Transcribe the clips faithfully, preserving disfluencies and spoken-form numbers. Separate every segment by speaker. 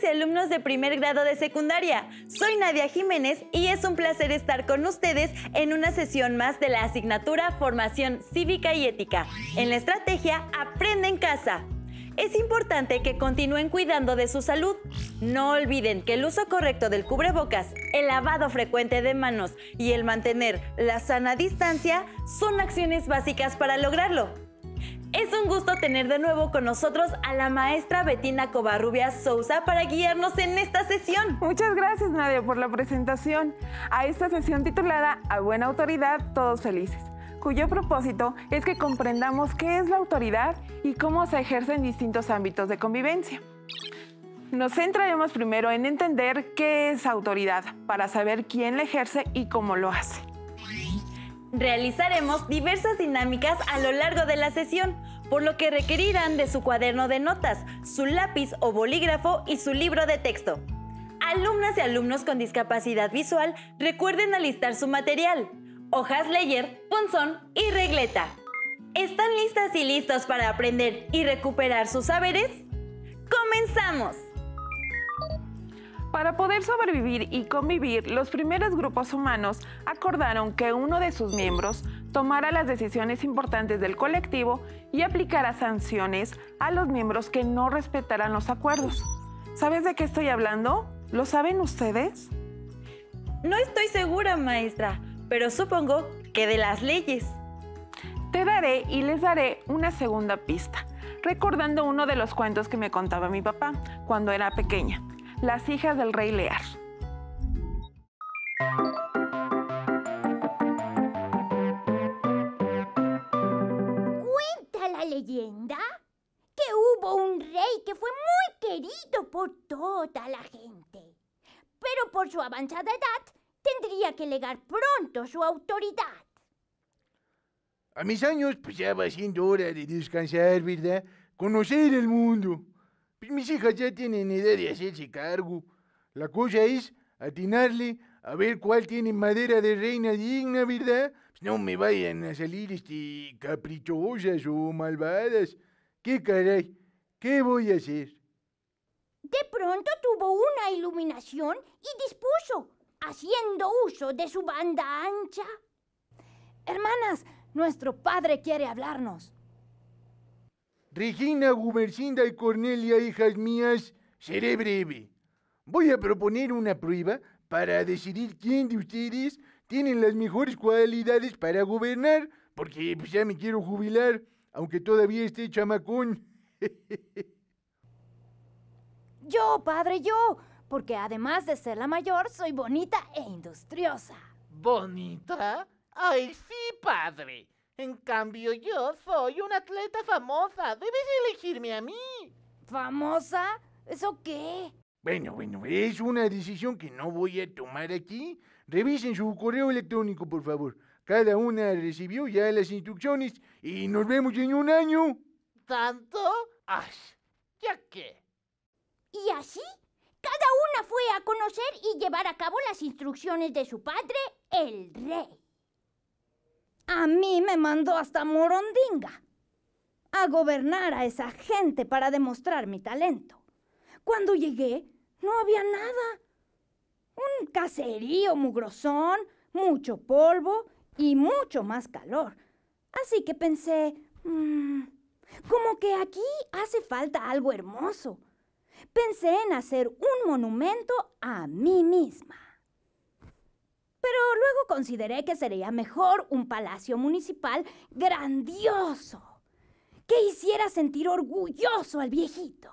Speaker 1: y alumnos de primer grado de secundaria. Soy Nadia Jiménez y es un placer estar con ustedes en una sesión más de la asignatura Formación Cívica y Ética. En la estrategia Aprende en Casa. Es importante que continúen cuidando de su salud. No olviden que el uso correcto del cubrebocas, el lavado frecuente de manos y el mantener la sana distancia son acciones básicas para lograrlo. Es un gusto tener de nuevo con nosotros a la maestra Betina Covarrubias Sousa para guiarnos en esta sesión.
Speaker 2: Muchas gracias, Nadia, por la presentación a esta sesión titulada A Buena Autoridad, Todos Felices, cuyo propósito es que comprendamos qué es la autoridad y cómo se ejerce en distintos ámbitos de convivencia. Nos centraremos primero en entender qué es autoridad, para saber quién la ejerce y cómo lo hace.
Speaker 1: Realizaremos diversas dinámicas a lo largo de la sesión, por lo que requerirán de su cuaderno de notas, su lápiz o bolígrafo y su libro de texto. Alumnas y alumnos con discapacidad visual, recuerden alistar su material: hojas Leyer, punzón y regleta. ¿Están listas y listos para aprender y recuperar sus saberes? ¡Comenzamos!
Speaker 2: Para poder sobrevivir y convivir, los primeros grupos humanos acordaron que uno de sus miembros tomara las decisiones importantes del colectivo y aplicara sanciones a los miembros que no respetaran los acuerdos. ¿Sabes de qué estoy hablando? ¿Lo saben ustedes?
Speaker 1: No estoy segura, maestra, pero supongo que de las leyes.
Speaker 2: Te daré y les daré una segunda pista, recordando uno de los cuentos que me contaba mi papá cuando era pequeña. Las hijas del rey Lear.
Speaker 3: Cuenta la leyenda que hubo un rey que fue muy querido por toda la gente. Pero por su avanzada edad, tendría que legar pronto su autoridad.
Speaker 4: A mis años, pues ya va siendo hora de descansar, ¿verdad? Conocer el mundo. Pues mis hijas ya tienen edad de hacerse cargo. La cosa es atinarle a ver cuál tiene madera de reina digna, ¿verdad? Pues no me vayan a salir este, caprichosas o malvadas. ¿Qué caray? ¿Qué voy a hacer?
Speaker 3: De pronto tuvo una iluminación y dispuso, haciendo uso de su banda ancha.
Speaker 5: Hermanas, nuestro padre quiere hablarnos.
Speaker 4: Regina, Gumercinda y Cornelia, hijas mías, seré breve. Voy a proponer una prueba para decidir quién de ustedes tiene las mejores cualidades para gobernar, porque pues, ya me quiero jubilar, aunque todavía esté chamacón.
Speaker 5: Yo, padre, yo, porque además de ser la mayor, soy bonita e industriosa.
Speaker 6: ¿Bonita? ¡Ay, sí, padre! En cambio, yo soy una atleta famosa. Debes elegirme a mí.
Speaker 5: ¿Famosa? ¿Eso qué?
Speaker 4: Bueno, bueno, es una decisión que no voy a tomar aquí. Revisen su correo electrónico, por favor. Cada una recibió ya las instrucciones y nos vemos en un año.
Speaker 6: ¿Tanto? ¡Ay! ¿Ya qué?
Speaker 3: Y así, cada una fue a conocer y llevar a cabo las instrucciones de su padre, el rey.
Speaker 5: A mí me mandó hasta Morondinga a gobernar a esa gente para demostrar mi talento. Cuando llegué, no había nada. Un caserío mugrosón, mucho polvo y mucho más calor. Así que pensé, mmm, como que aquí hace falta algo hermoso. Pensé en hacer un monumento a mí misma. Pero luego consideré que sería mejor un palacio municipal grandioso, que hiciera sentir orgulloso al viejito.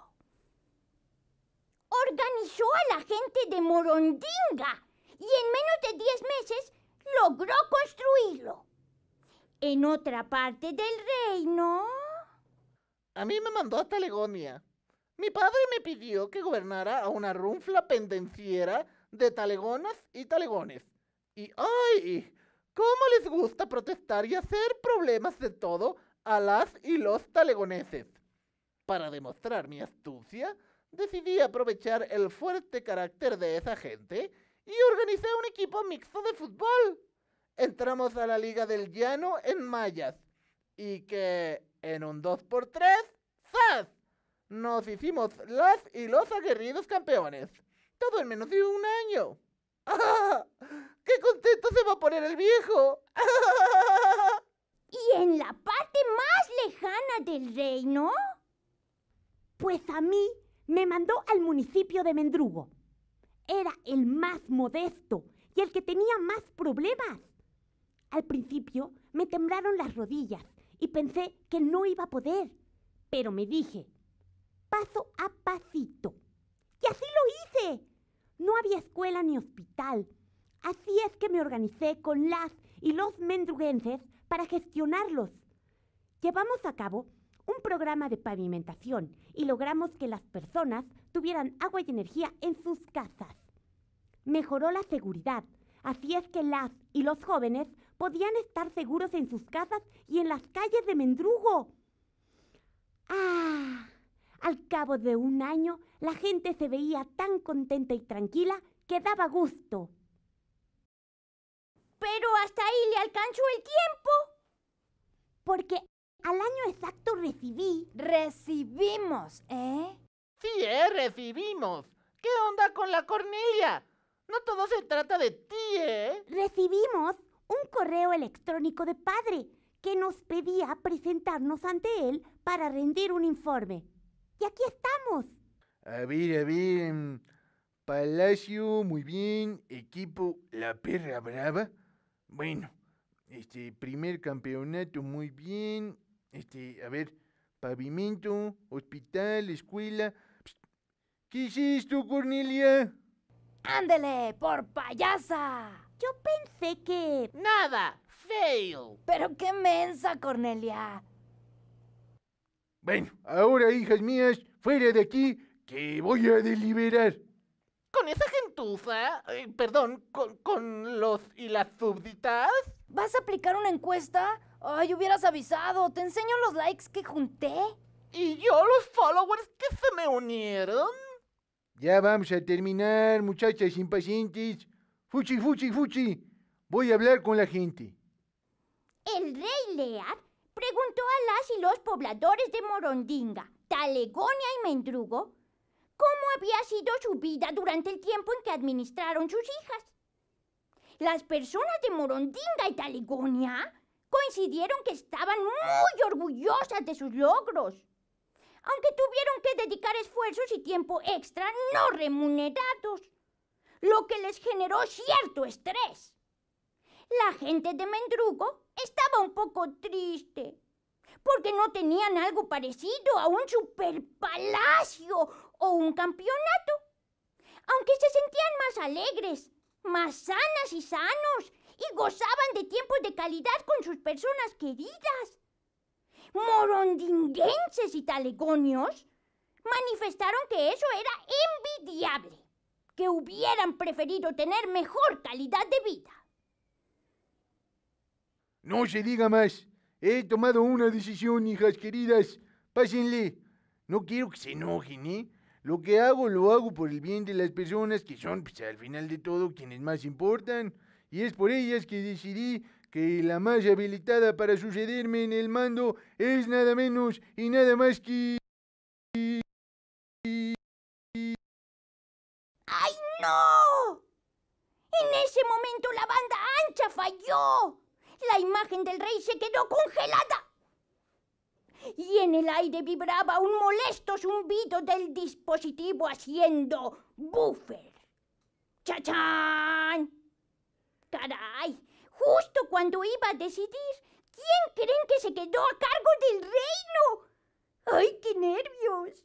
Speaker 3: Organizó a la gente de Morondinga y en menos de diez meses logró construirlo. En otra parte del reino...
Speaker 6: A mí me mandó a Talegonia. Mi padre me pidió que gobernara a una runfla pendenciera de talegonas y talegones. Y ¡ay! ¿Cómo les gusta protestar y hacer problemas de todo a las y los talegoneses? Para demostrar mi astucia, decidí aprovechar el fuerte carácter de esa gente y organicé un equipo mixto de fútbol. Entramos a la Liga del Llano en Mayas y que en un dos por tres, ¡zas!, nos hicimos las y los aguerridos campeones. Todo en menos de un año. ¡Ah! ¡Qué contento se va a poner el viejo!
Speaker 3: ¿Y en la parte más lejana del reino?
Speaker 7: Pues a mí me mandó al municipio de Mendrugo. Era el más modesto y el que tenía más problemas. Al principio me temblaron las rodillas y pensé que no iba a poder. Pero me dije, paso a pasito. Y así lo hice. No había escuela ni hospital. Así es que me organicé con las y los mendruguenses para gestionarlos. Llevamos a cabo un programa de pavimentación y logramos que las personas tuvieran agua y energía en sus casas. Mejoró la seguridad. Así es que las y los jóvenes podían estar seguros en sus casas y en las calles de Mendrugo. ¡Ah! Al cabo de un año, la gente se veía tan contenta y tranquila que daba gusto.
Speaker 3: Pero hasta ahí le alcanzó el tiempo.
Speaker 7: Porque al año exacto recibí...
Speaker 5: Recibimos, ¿eh?
Speaker 6: Sí, eh, recibimos. ¿Qué onda con la Cornelia? No todo se trata de ti, ¿eh?
Speaker 7: Recibimos un correo electrónico de padre que nos pedía presentarnos ante él para rendir un informe. Y aquí estamos.
Speaker 4: A ver, a ver. mm, Palacio, muy bien. Equipo La Perra Brava. Bueno, este, primer campeonato, muy bien. Este, a ver, pavimento, hospital, escuela. Psst, ¿qué es esto, Cornelia?
Speaker 5: ¡Ándele, por payasa!
Speaker 7: Yo pensé que...
Speaker 6: Nada, fail.
Speaker 5: Pero qué mensa, Cornelia.
Speaker 4: Bueno, ahora, hijas mías, fuera de aquí, que voy a deliberar.
Speaker 6: ¿Con esa gentuza? Eh, perdón, ¿con, con los y las súbditas?
Speaker 5: ¿Vas a aplicar una encuesta? Ay, hubieras avisado. Te enseño los likes que junté.
Speaker 6: ¿Y yo los followers que se me unieron?
Speaker 4: Ya vamos a terminar, muchachas impacientes. Fuchi, fuchi, fuchi. Voy a hablar con la gente.
Speaker 3: El rey Lear preguntó a las y los pobladores de Morondinga, Talegonia y Mendrugo cómo había sido su vida durante el tiempo en que administraron sus hijas. Las personas de Morondinga y Talegonia coincidieron que estaban muy orgullosas de sus logros, aunque tuvieron que dedicar esfuerzos y tiempo extra no remunerados, lo que les generó cierto estrés. La gente de Mendrugo estaba un poco triste, porque no tenían algo parecido a un superpalacio o un campeonato, aunque se sentían más alegres, más sanas y sanos, y gozaban de tiempos de calidad con sus personas queridas. Morondinguenses y talegonios manifestaron que eso era envidiable, que hubieran preferido tener mejor calidad de vida.
Speaker 4: No se diga más. He tomado una decisión, hijas queridas. Pásenle. No quiero que se enojen, ¿eh? Lo que hago, lo hago por el bien de las personas que son, pues, al final de todo, quienes más importan. Y es por ellas que decidí que la más habilitada para sucederme en el mando es nada menos y nada más que...
Speaker 3: ¡Ay, no! En ese momento la banda ancha falló. La imagen del rey se quedó congelada. Y en el aire vibraba un molesto zumbido del dispositivo haciendo buffer. ¡Chachán! ¡Caray! Justo cuando iba a decidir quién creen que se quedó a cargo del reino. ¡Ay, qué nervios!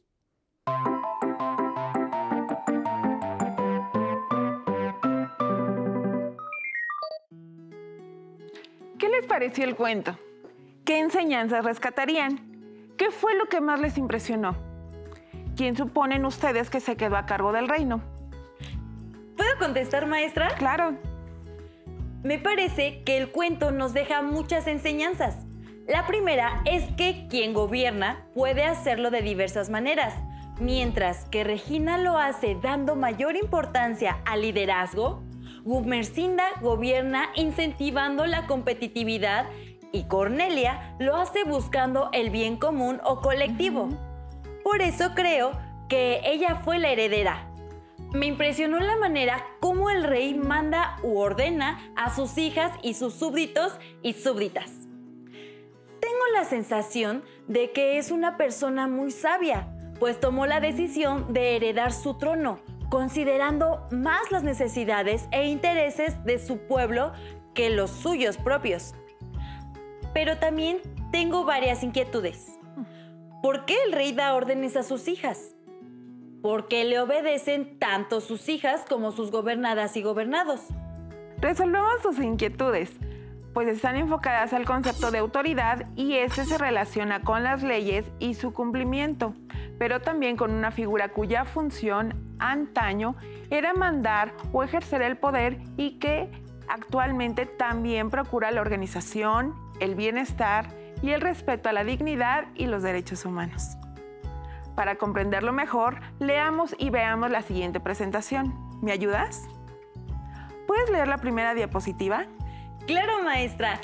Speaker 2: ¿Qué les pareció el cuento? ¿Qué enseñanzas rescatarían? ¿Qué fue lo que más les impresionó? ¿Quién suponen ustedes que se quedó a cargo del reino?
Speaker 1: ¿Puedo contestar, maestra?
Speaker 2: Claro.
Speaker 1: Me parece que el cuento nos deja muchas enseñanzas. La primera es que quien gobierna puede hacerlo de diversas maneras, mientras que Regina lo hace dando mayor importancia al liderazgo, Gumersinda gobierna incentivando la competitividad y Cornelia lo hace buscando el bien común o colectivo. por eso creo que ella fue la heredera. Me impresionó la manera como el rey manda u ordena a sus hijas y sus súbditos y súbditas. Tengo la sensación de que es una persona muy sabia, pues tomó la decisión de heredar su trono, considerando más las necesidades e intereses de su pueblo que los suyos propios. Pero también tengo varias inquietudes. ¿Por qué el rey da órdenes a sus hijas? ¿Por qué le obedecen tanto sus hijas como sus gobernadas y gobernados?
Speaker 2: Resolvemos sus inquietudes, pues están enfocadas al concepto de autoridad y este se relaciona con las leyes y su cumplimiento, pero también con una figura cuya función antaño era mandar o ejercer el poder y que actualmente también procura la organización, el bienestar y el respeto a la dignidad y los derechos humanos. Para comprenderlo mejor, leamos y veamos la siguiente presentación. ¿Me ayudas? ¿Puedes leer la primera diapositiva?
Speaker 1: ¡Claro, maestra!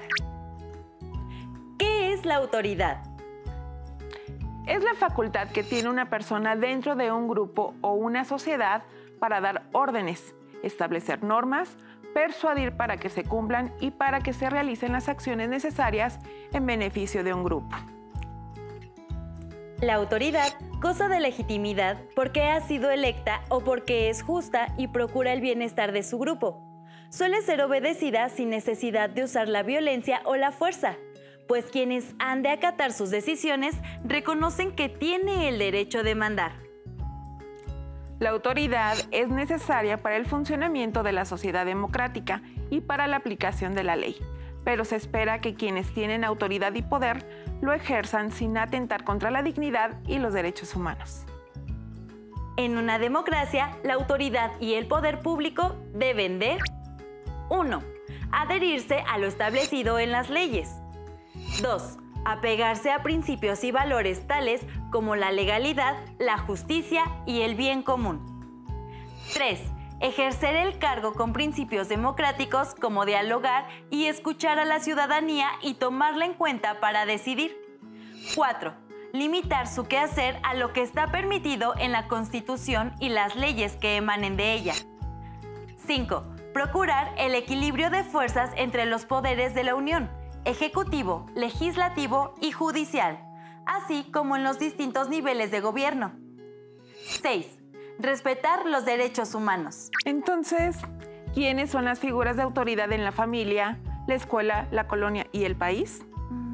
Speaker 1: ¿Qué es la autoridad?
Speaker 2: Es la facultad que tiene una persona dentro de un grupo o una sociedad para dar órdenes, establecer normas, persuadir para que se cumplan y para que se realicen las acciones necesarias en beneficio de un grupo.
Speaker 1: La autoridad goza de legitimidad porque ha sido electa o porque es justa y procura el bienestar de su grupo. Suele ser obedecida sin necesidad de usar la violencia o la fuerza, pues quienes han de acatar sus decisiones reconocen que tiene el derecho de mandar.
Speaker 2: La autoridad es necesaria para el funcionamiento de la sociedad democrática y para la aplicación de la ley, pero se espera que quienes tienen autoridad y poder lo ejerzan sin atentar contra la dignidad y los derechos humanos.
Speaker 1: En una democracia, la autoridad y el poder público deben de uno. Adherirse a lo establecido en las leyes. dos. Apegarse a principios y valores tales como la legalidad, la justicia y el bien común. tres. Ejercer el cargo con principios democráticos como dialogar y escuchar a la ciudadanía y tomarla en cuenta para decidir. cuatro. Limitar su quehacer a lo que está permitido en la Constitución y las leyes que emanen de ella. cinco. Procurar el equilibrio de fuerzas entre los poderes de la Unión, ejecutivo, legislativo y judicial, así como en los distintos niveles de gobierno. seis. Respetar los derechos humanos.
Speaker 2: Entonces, ¿quiénes son las figuras de autoridad en la familia, la escuela, la colonia y el país?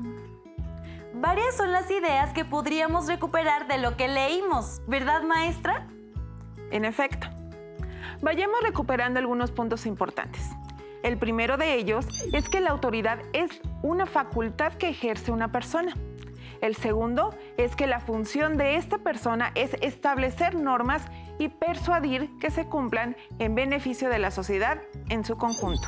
Speaker 1: Varias son las ideas que podríamos recuperar de lo que leímos, ¿verdad, maestra?
Speaker 2: En efecto. Vayamos recuperando algunos puntos importantes. El primero de ellos es que la autoridad es una facultad que ejerce una persona. El segundo es que la función de esta persona es establecer normas y persuadir que se cumplan en beneficio de la sociedad en su conjunto.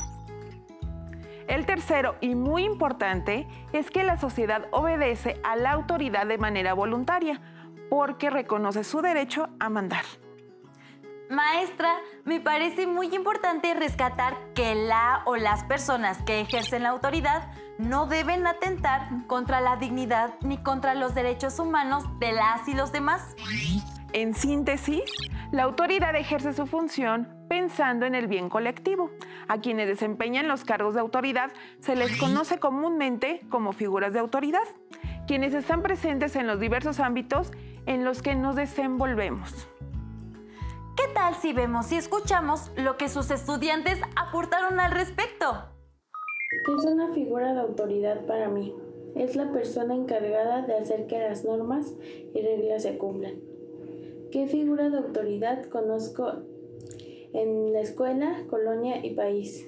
Speaker 2: El tercero, y muy importante, es que la sociedad obedece a la autoridad de manera voluntaria, porque reconoce su derecho a mandar.
Speaker 1: Maestra, me parece muy importante rescatar que la o las personas que ejercen la autoridad no deben atentar contra la dignidad ni contra los derechos humanos de las y los demás.
Speaker 2: En síntesis, la autoridad ejerce su función pensando en el bien colectivo. A quienes desempeñan los cargos de autoridad se les conoce comúnmente como figuras de autoridad, quienes están presentes en los diversos ámbitos en los que nos desenvolvemos.
Speaker 1: ¿Qué tal si vemos y escuchamos lo que sus estudiantes aportaron al respecto?
Speaker 8: ¿Qué es una figura de autoridad para mí? Es la persona encargada de hacer que las normas y reglas se cumplan. ¿Qué figura de autoridad conozco en la escuela, colonia y país?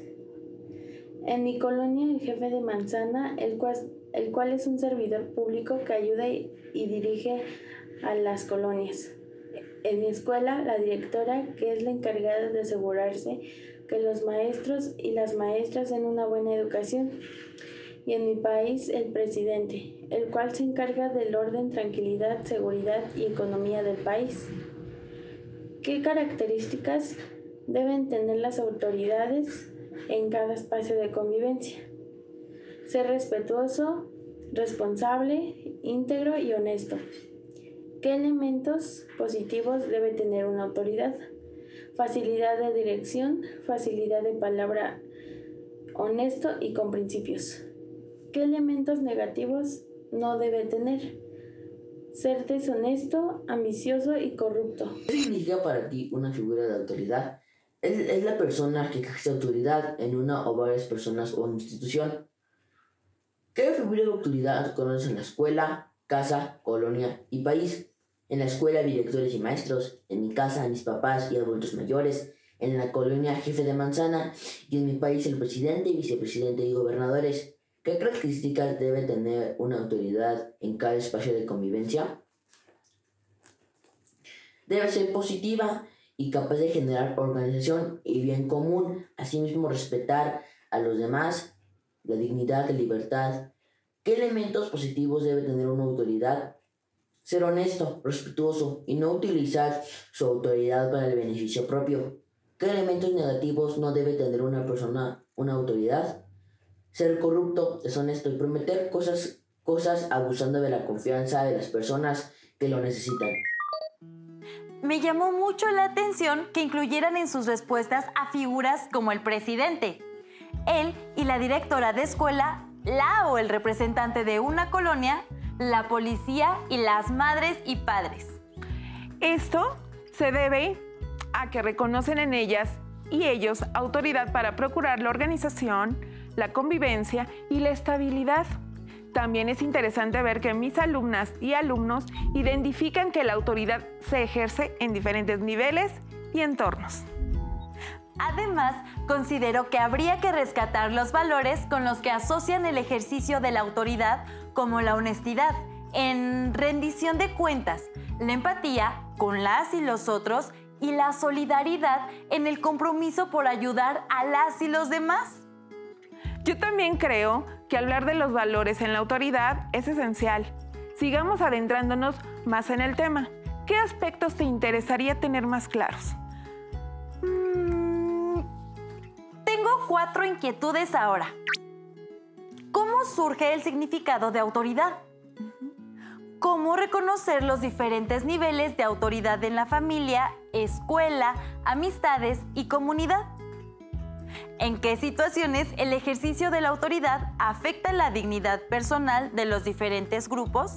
Speaker 8: En mi colonia, el jefe de manzana, el cual, el cual es un servidor público que ayuda y, y dirige a las colonias. En mi escuela, la directora, que es la encargada de asegurarse que los maestros y las maestras den una buena educación. Y en mi país, el presidente, el cual se encarga del orden, tranquilidad, seguridad y economía del país. ¿Qué características deben tener las autoridades en cada espacio de convivencia? Ser respetuoso, responsable, íntegro y honesto. ¿Qué elementos positivos debe tener una autoridad? Facilidad de dirección, facilidad de palabra, honesto y con principios. ¿Qué elementos negativos no debe tener? Ser deshonesto, ambicioso y corrupto.
Speaker 9: ¿Qué significa para ti una figura de autoridad? Es, es la persona que ejerce autoridad en una o varias personas o institución. ¿Qué figura de autoridad conoces en la escuela, casa, colonia y país? En la escuela, directores y maestros. En mi casa, mis papás y adultos mayores. En la colonia, jefe de manzana. Y en mi país, el presidente, vicepresidente y gobernadores. ¿Qué características debe tener una autoridad en cada espacio de convivencia? Debe ser positiva y capaz de generar organización y bien común. Asimismo, respetar a los demás, la dignidad, la libertad. ¿Qué elementos positivos debe tener una autoridad? Ser honesto, respetuoso y no utilizar su autoridad para el beneficio propio. ¿Qué elementos negativos no debe tener una persona, una autoridad? Ser corrupto, deshonesto y prometer cosas, cosas abusando de la confianza de las personas que lo necesitan.
Speaker 1: Me llamó mucho la atención que incluyeran en sus respuestas a figuras como el presidente. Él y la directora de escuela, la o el representante de una colonia, la policía y las madres y padres.
Speaker 2: Esto se debe a que reconocen en ellas y ellos autoridad para procurar la organización, la convivencia y la estabilidad. También es interesante ver que mis alumnas y alumnos identifican que la autoridad se ejerce en diferentes niveles y entornos.
Speaker 1: Además, considero que habría que rescatar los valores con los que asocian el ejercicio de la autoridad, como la honestidad, en rendición de cuentas, la empatía con las y los otros y la solidaridad en el compromiso por ayudar a las y los demás.
Speaker 2: Yo también creo que hablar de los valores en la autoridad es esencial. Sigamos adentrándonos más en el tema. ¿Qué aspectos te interesaría tener más claros?
Speaker 1: Mm, tengo cuatro inquietudes ahora. ¿Cómo surge el significado de autoridad? ¿Cómo reconocer los diferentes niveles de autoridad en la familia, escuela, amistades y comunidad? ¿En qué situaciones el ejercicio de la autoridad afecta la dignidad personal de los diferentes grupos?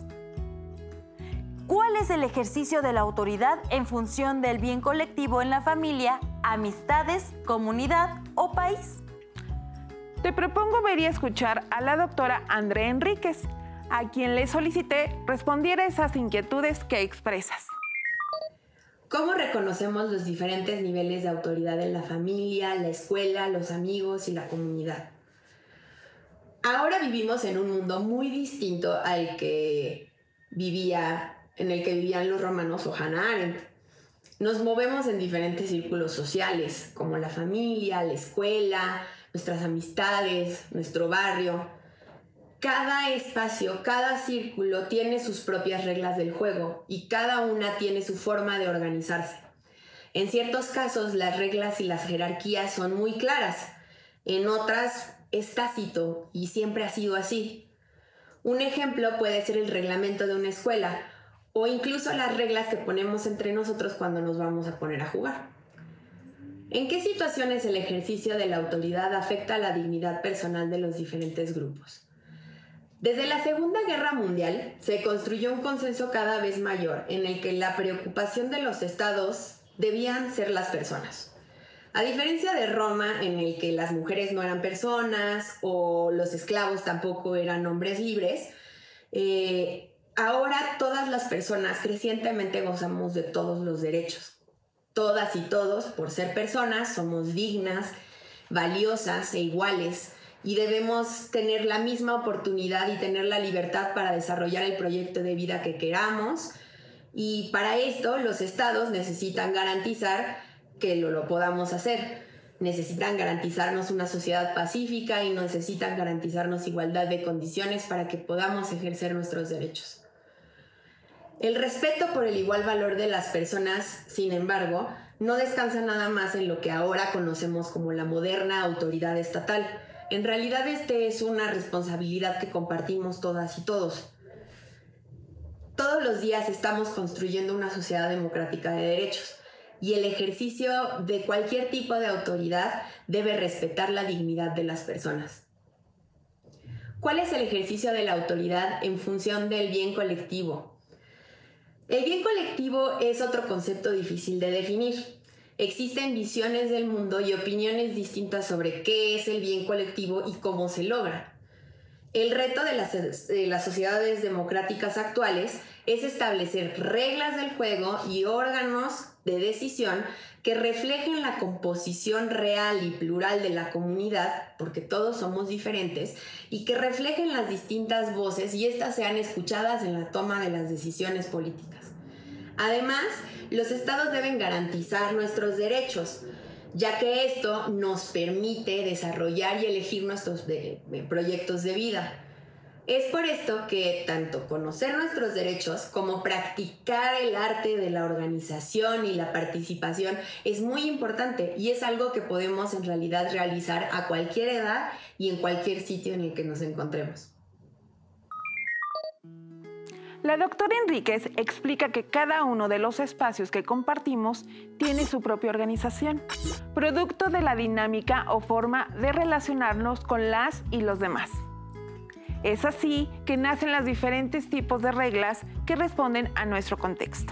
Speaker 1: ¿Cuál es el ejercicio de la autoridad en función del bien colectivo en la familia, amistades, comunidad o país?
Speaker 2: Te propongo ver y escuchar a la doctora Andrea Enríquez, a quien le solicité respondiera a esas inquietudes que expresas.
Speaker 10: ¿Cómo reconocemos los diferentes niveles de autoridad en la familia, la escuela, los amigos y la comunidad? Ahora vivimos en un mundo muy distinto al que vivía, en el que vivían los romanos o Hannah Arendt. Nos movemos en diferentes círculos sociales, como la familia, la escuela, nuestras amistades, nuestro barrio. Cada espacio, cada círculo tiene sus propias reglas del juego y cada una tiene su forma de organizarse. En ciertos casos, las reglas y las jerarquías son muy claras. En otras, es tácito y siempre ha sido así. Un ejemplo puede ser el reglamento de una escuela o incluso las reglas que ponemos entre nosotros cuando nos vamos a poner a jugar. ¿En qué situaciones el ejercicio de la autoridad afecta la dignidad personal de los diferentes grupos? Desde la Segunda Guerra Mundial se construyó un consenso cada vez mayor en el que la preocupación de los estados debían ser las personas. A diferencia de Roma, en el que las mujeres no eran personas o los esclavos tampoco eran hombres libres, eh, ahora todas las personas crecientemente gozamos de todos los derechos. Todas y todos, por ser personas, somos dignas, valiosas e iguales, y debemos tener la misma oportunidad y tener la libertad para desarrollar el proyecto de vida que queramos. Y para esto los estados necesitan garantizar que lo, lo podamos hacer. Necesitan garantizarnos una sociedad pacífica y necesitan garantizarnos igualdad de condiciones para que podamos ejercer nuestros derechos. El respeto por el igual valor de las personas, sin embargo, no descansa nada más en lo que ahora conocemos como la moderna autoridad estatal. En realidad, este es una responsabilidad que compartimos todas y todos. Todos los días estamos construyendo una sociedad democrática de derechos y el ejercicio de cualquier tipo de autoridad debe respetar la dignidad de las personas. ¿Cuál es el ejercicio de la autoridad en función del bien colectivo? El bien colectivo es otro concepto difícil de definir. Existen visiones del mundo y opiniones distintas sobre qué es el bien colectivo y cómo se logra. El reto de las, de las sociedades democráticas actuales es establecer reglas del juego y órganos de decisión que reflejen la composición real y plural de la comunidad, porque todos somos diferentes, y que reflejen las distintas voces y éstas sean escuchadas en la toma de las decisiones políticas. Además, los estados deben garantizar nuestros derechos, ya que esto nos permite desarrollar y elegir nuestros de, de proyectos de vida. Es por esto que tanto conocer nuestros derechos como practicar el arte de la organización y la participación es muy importante y es algo que podemos en realidad realizar a cualquier edad y en cualquier sitio en el que nos encontremos.
Speaker 2: La doctora Enríquez explica que cada uno de los espacios que compartimos tiene su propia organización, producto de la dinámica o forma de relacionarnos con las y los demás. Es así que nacen los diferentes tipos de reglas que responden a nuestro contexto.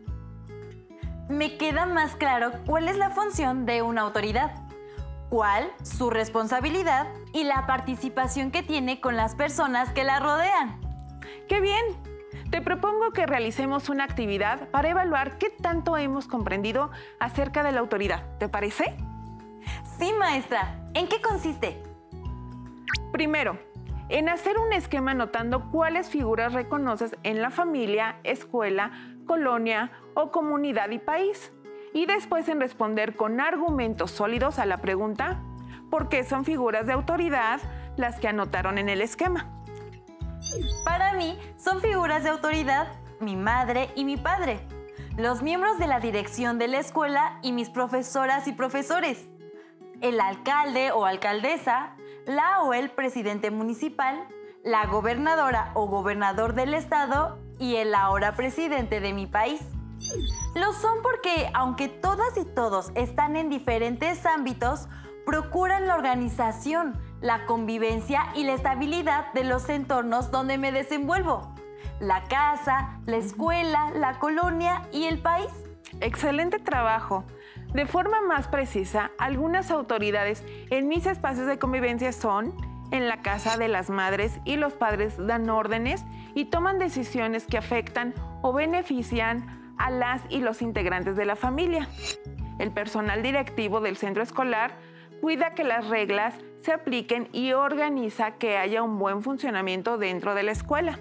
Speaker 1: Me queda más claro cuál es la función de una autoridad, cuál su responsabilidad y la participación que tiene con las personas que la rodean.
Speaker 2: ¡Qué bien! Te propongo que realicemos una actividad para evaluar qué tanto hemos comprendido acerca de la autoridad. ¿Te parece?
Speaker 1: Sí, maestra. ¿En qué consiste?
Speaker 2: Primero, en hacer un esquema anotando cuáles figuras reconoces en la familia, escuela, colonia o comunidad y país. Y después en responder con argumentos sólidos a la pregunta ¿por qué son figuras de autoridad las que anotaron en el esquema?
Speaker 1: Para mí, son figuras de autoridad mi madre y mi padre, los miembros de la dirección de la escuela y mis profesoras y profesores, el alcalde o alcaldesa, la o el presidente municipal, la gobernadora o gobernador del estado y el ahora presidente de mi país. Lo son porque, aunque todas y todos están en diferentes ámbitos, procuran la organización, la convivencia y la estabilidad de los entornos donde me desenvuelvo. La casa, la escuela, la colonia y el país.
Speaker 2: ¡Excelente trabajo! De forma más precisa, algunas autoridades en mis espacios de convivencia son: en la casa de las madres y los padres dan órdenes y toman decisiones que afectan o benefician a las y los integrantes de la familia. El personal directivo del centro escolar cuida que las reglas se apliquen y organiza que haya un buen funcionamiento dentro de la escuela.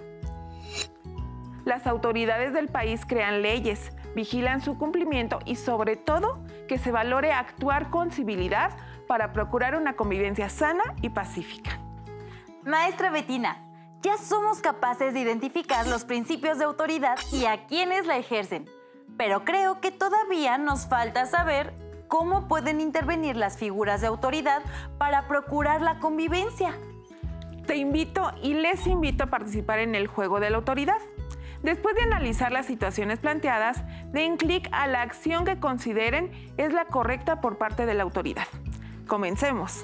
Speaker 2: Las autoridades del país crean leyes, vigilan su cumplimiento y, sobre todo, que se valore actuar con civilidad para procurar una convivencia sana y pacífica.
Speaker 1: Maestra Betina, ya somos capaces de identificar los principios de autoridad y a quienes la ejercen, pero creo que todavía nos falta saber cómo pueden intervenir las figuras de autoridad para procurar la convivencia.
Speaker 2: Te invito y les invito a participar en el juego de la autoridad. Después de analizar las situaciones planteadas, den clic a la acción que consideren es la correcta por parte de la autoridad. Comencemos.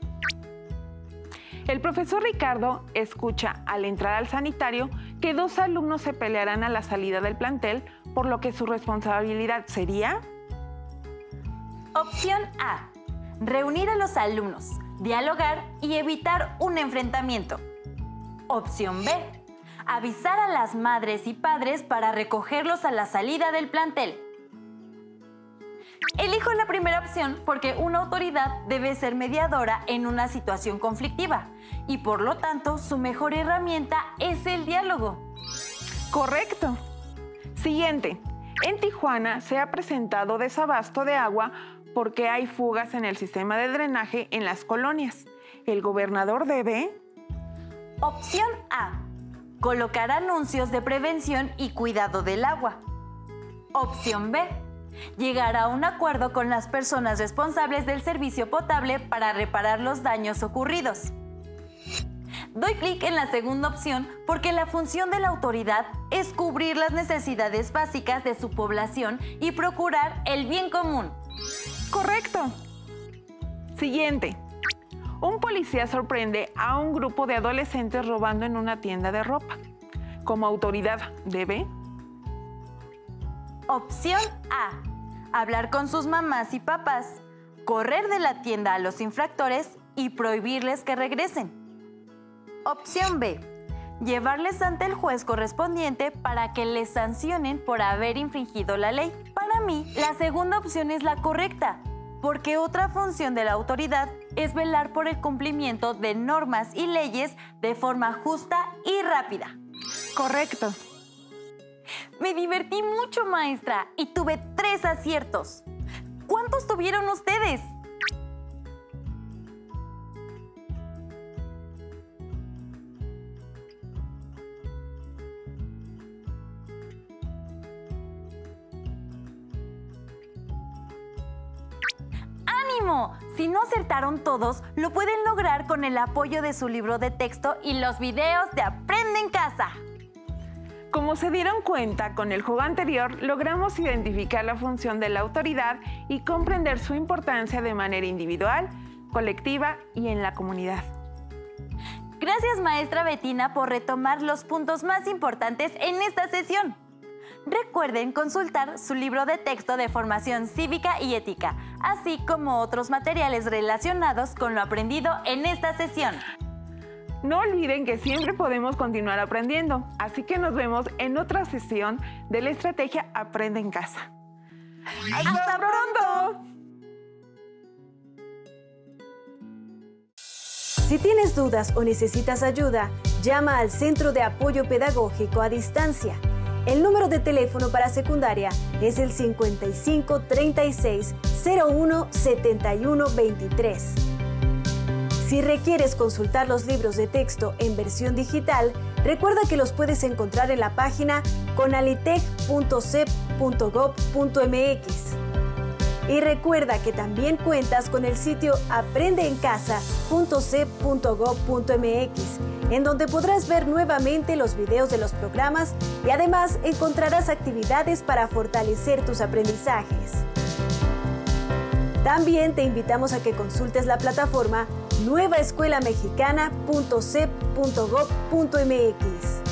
Speaker 2: El profesor Ricardo escucha al entrar al sanitario que dos alumnos se pelearán a la salida del plantel, por lo que su responsabilidad sería...
Speaker 1: Opción A. Reunir a los alumnos, dialogar y evitar un enfrentamiento. Opción B. Avisar a las madres y padres para recogerlos a la salida del plantel. Elijo la primera opción porque una autoridad debe ser mediadora en una situación conflictiva y por lo tanto su mejor herramienta es el diálogo.
Speaker 2: Correcto. Siguiente. En Tijuana se ha presentado desabasto de agua porque hay fugas en el sistema de drenaje en las colonias. El gobernador debe...
Speaker 1: Opción A. Colocar anuncios de prevención y cuidado del agua. Opción B. Llegar a un acuerdo con las personas responsables del servicio potable para reparar los daños ocurridos. Doy clic en la segunda opción porque la función de la autoridad es cubrir las necesidades básicas de su población y procurar el bien común.
Speaker 2: Correcto. Siguiente. Un policía sorprende a un grupo de adolescentes robando en una tienda de ropa. Como autoridad, ¿debe?
Speaker 1: Opción A. Hablar con sus mamás y papás, correr de la tienda a los infractores y prohibirles que regresen. Opción B. Llevarles ante el juez correspondiente para que les sancionen por haber infringido la ley. Para mí, la segunda opción es la correcta, porque otra función de la autoridad es velar por el cumplimiento de normas y leyes de forma justa y rápida.
Speaker 2: Correcto.
Speaker 1: Me divertí mucho, maestra, y tuve tres aciertos. ¿Cuántos tuvieron ustedes? ¡Ánimo! Si no acertaron todos, lo pueden lograr con el apoyo de su libro de texto y los videos de Aprende en Casa.
Speaker 2: Como se dieron cuenta, con el juego anterior logramos identificar la función de la autoridad y comprender su importancia de manera individual, colectiva y en la comunidad.
Speaker 1: Gracias, maestra Betina, por retomar los puntos más importantes en esta sesión. Recuerden consultar su libro de texto de formación cívica y ética, así como otros materiales relacionados con lo aprendido en esta sesión.
Speaker 2: No olviden que siempre podemos continuar aprendiendo, así que nos vemos en otra sesión de la estrategia Aprende en Casa. ¡Hasta, ¡Hasta pronto!
Speaker 11: Si tienes dudas o necesitas ayuda, llama al Centro de Apoyo Pedagógico a Distancia. El número de teléfono para secundaria es el cincuenta y cinco, treinta y seis, cero uno, setenta y uno, veintitrés. Si requieres consultar los libros de texto en versión digital, recuerda que los puedes encontrar en la página conalitec punto cep punto gob punto mx. Y recuerda que también cuentas con el sitio aprende en casa punto cep punto gob punto mx, en donde podrás ver nuevamente los videos de los programas y además encontrarás actividades para fortalecer tus aprendizajes. También te invitamos a que consultes la plataforma nueva escuela mexicana punto cep punto gob punto mx.